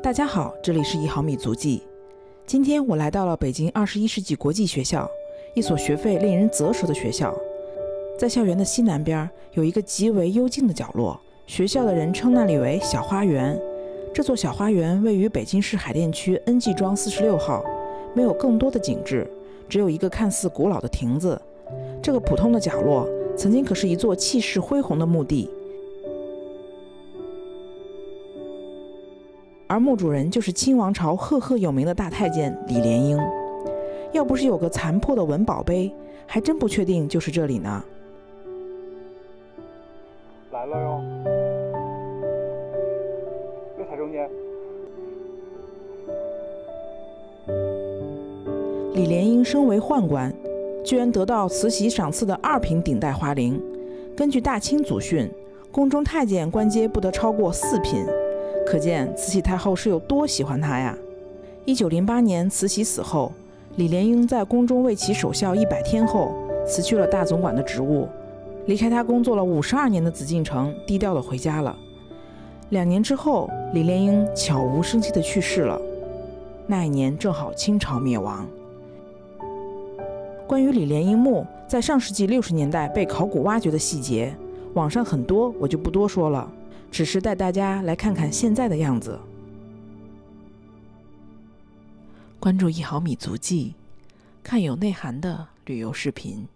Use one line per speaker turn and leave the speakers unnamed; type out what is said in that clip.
大家好，这里是1毫米足迹。今天我来到了北京21世纪国际学校，一所学费令人啧舌的学校。在校园的西南边有一个极为幽静的角落，学校的人称那里为小花园。这座小花园位于北京市海淀区 N 记庄46号，没有更多的景致，只有一个看似古老的亭子。这个普通的角落曾经可是一座气势恢宏的墓地，而墓主人就是清王朝赫赫有名的大太监李莲英。要不是有个残破的文保碑，还真不确定就是这里呢。
来了哟，别踩中间。
李莲英身为宦官，居然得到慈禧赏赐的2品顶戴花翎。根据大清祖训，宫中太监官阶不得超过4品，可见慈禧太后是有多喜欢他呀。1908年慈禧死后，李莲英在宫中为其守孝100天后，辞去了大总管的职务，离开他工作了52年的紫禁城，低调地回家了。2年之后，李莲英悄无声息地去世了。那一年正好清朝灭亡。关于李莲英墓在上世纪60年代被考古挖掘的细节，网上很多，我就不多说了，只是带大家来看看现在的样子。关注1毫米足迹，看有内涵的旅游视频。